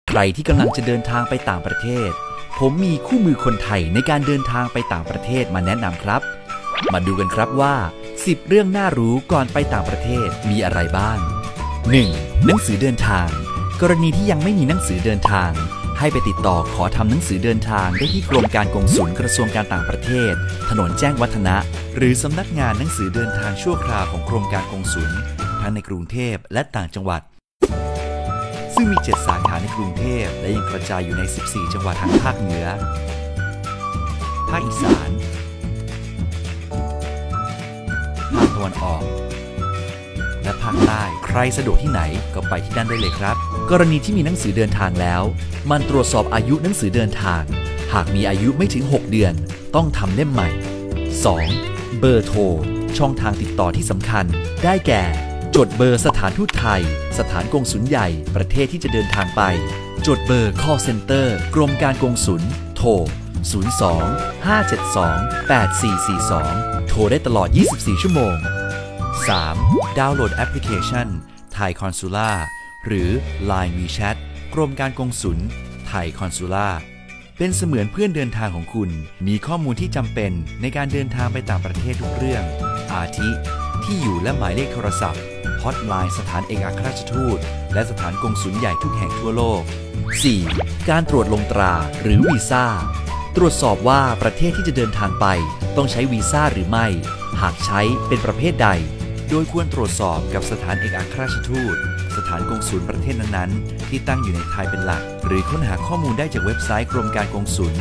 ใครที่กำลังจะเดินทางไปต่างประเทศผมมีคู่มือคนไทยในการเดินทางไปต่างประเทศมาแนะนำครับมาดูกันครับว่า10เรื่องน่ารู้ก่อนไปต่างประเทศมีอะไรบ้าง 1. หนังสือเดินทางกรณีที่ยังไม่มีหนังสือเดินทางให้ไปติดต่อขอทำหนังสือเดินทางได้ที่กรมการกงสุลกระทรวงการต่างประเทศถนนแจ้งวัฒนะหรือสำนักงานหนังสือเดินทางชั่วคราวของกรมการกงสุลทั้งในกรุงเทพและต่างจังหวัดซึ่งมี7สาขาในกรุงเทพและยังกระจายอยู่ใน14จังหวัดทางภาคเหนือภาคอีสานภาคตะวันออกและภาคใต้ใครสะดวกที่ไหนก็ไปที่นั่นได้เลยครับกรณีที่มีหนังสือเดินทางแล้วมันตรวจสอบอายุหนังสือเดินทางหากมีอายุไม่ถึง6เดือนต้องทำเล่มใหม่ 2. เบอร์โทรช่องทางติดต่อที่สำคัญได้แก่จดเบอร์สถานทูตไทยสถานกงสุลใหญ่ประเทศที่จะเดินทางไปจดเบอร์ call center กรมการกงสุลโทร 02-572-8442 โทรได้ตลอด 24 ชั่วโมง 3. ดาวน์โหลดแอปพลิเคชันไทยคอนซูล่าหรือ Line WeChat กรมการกงสุลไทยคอนซูล่าเป็นเสมือนเพื่อนเดินทางของคุณมีข้อมูลที่จำเป็นในการเดินทางไปต่างประเทศทุกเรื่องอาทิที่อยู่และหมายเลขโทรศัพท์ฮอตไลน์สถานเอกอัครราชทูตและสถานกงสุลใหญ่ทุกแห่งทั่วโลก 4. การตรวจลงตราหรือวีซ่าตรวจสอบว่าประเทศที่จะเดินทางไปต้องใช้วีซ่าหรือไม่หากใช้เป็นประเภทใดโดยควรตรวจสอบกับสถานเอกอัครราชทูตสถานกงสุลประเทศนั้นๆที่ตั้งอยู่ในไทยเป็นหลักหรือค้นหาข้อมูลได้จากเว็บไซต์กรมการกงสุล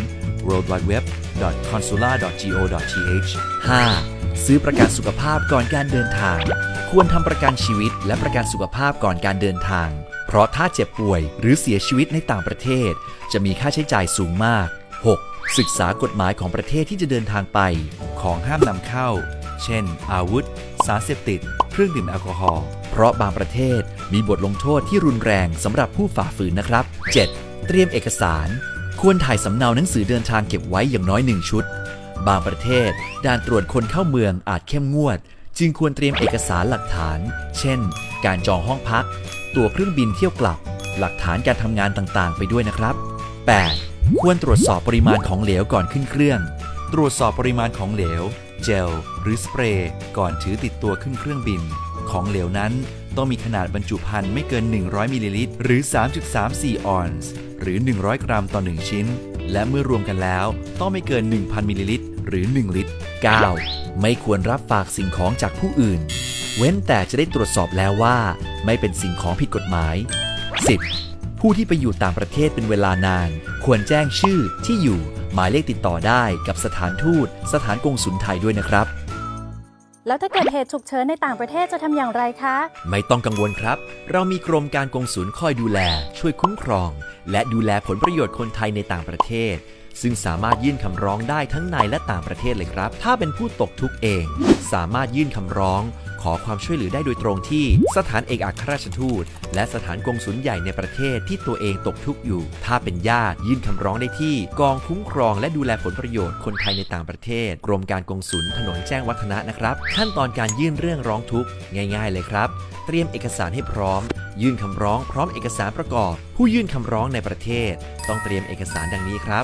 worldwideweb.consular.go.th 5. ซื้อประกันสุขภาพก่อนการเดินทางควรทำประกันชีวิตและประกันสุขภาพก่อนการเดินทางเพราะถ้าเจ็บป่วยหรือเสียชีวิตในต่างประเทศจะมีค่าใช้จ่ายสูงมาก 6. ศึกษากฎหมายของประเทศที่จะเดินทางไปของห้ามนำเข้าเช่นอาวุธสารเสพติดเครื่องดื่มแอลกอฮอล์เพราะบางประเทศมีบทลงโทษที่รุนแรงสำหรับผู้ฝ่าฝืนนะครับ 7. เตรียมเอกสารควรถ่ายสำเนาหนังสือเดินทางเก็บไว้อย่างน้อย1ชุดบางประเทศด่านตรวจคนเข้าเมืองอาจเข้มงวดจึงควรเตรียมเอกสารหลักฐานเช่นการจองห้องพักตั๋วเครื่องบินเที่ยวกลับหลักฐานการทำงานต่างๆไปด้วยนะครับ 8. ควรตรวจสอบปริมาณของเหลวก่อนขึ้นเครื่องตรวจสอบปริมาณของเหลวเจลหรือสเปรย์ก่อนถือติดตัวขึ้นเครื่องบินของเหลวนั้นต้องมีขนาดบรรจุภัณฑ์ไม่เกิน100มิลลิลิตรหรือ 3.34 ออนซ์หรือ100กรัมต่อ1ชิ้นและเมื่อรวมกันแล้วต้องไม่เกิน 1,000 มิลลิลิตรหรือ1ลิตร 9. ไม่ควรรับฝากสิ่งของจากผู้อื่นเว้นแต่จะได้ตรวจสอบแล้วว่าไม่เป็นสิ่งของผิดกฎหมาย 10. ผู้ที่ไปอยู่ต่างประเทศเป็นเวลานานควรแจ้งชื่อที่อยู่หมายเลขติดต่อได้กับสถานทูตสถานกงสุลไทยด้วยนะครับแล้วถ้าเกิดเหตุฉุกเฉินในต่างประเทศจะทำอย่างไรคะไม่ต้องกังวลครับเรามีกรมการกงสุลคอยดูแลช่วยคุ้มครองและดูแลผลประโยชน์คนไทยในต่างประเทศซึ่งสามารถยื่นคำร้องได้ทั้งในและต่างประเทศเลยครับถ้าเป็นผู้ตกทุกข์เองสามารถยื่นคำร้องขอความช่วยเหลือได้โดยตรงที่สถานเอกอัครราชทูตและสถานกงสุลใหญ่ในประเทศที่ตัวเองตกทุกข์อยู่ถ้าเป็นญาติยื่นคำร้องได้ที่กองคุ้มครองและดูแลผลประโยชน์คนไทยในต่างประเทศกรมการกงสุลถนนแจ้งวัฒนะนะครับขั้นตอนการยื่นเรื่องร้องทุกข์ง่ายๆเลยครับเตรียมเอกสารให้พร้อมยื่นคำร้องพร้อมเอกสารประกอบผู้ยื่นคำร้องในประเทศต้องเตรียมเอกสารดังนี้ครับ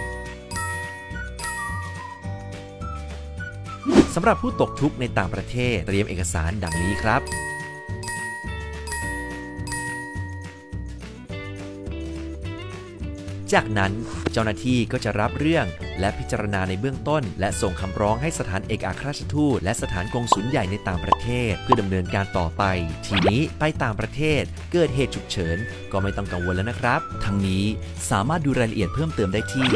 สำหรับผู้ตกทุกข์ในต่างประเทศเตรียมเอกสารดังนี้ครับจากนั้นเจ้าหน้าที่ก็จะรับเรื่องและพิจารณาในเบื้องต้นและส่งคำร้องให้สถานเอกอัครราชทูตและสถานกงสุลใหญ่ในต่างประเทศเพื่อดำเนินการต่อไปทีนี้ไปต่างประเทศเกิดเหตุฉุกเฉินก็ไม่ต้องกังวลแล้วนะครับทั้งนี้สามารถดูรายละเอียดเพิ่มเติมได้ที่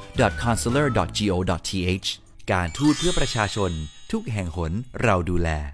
worldwideweb.consular.go.th การทูตเพื่อประชาชนทุกแห่งหนเราดูแล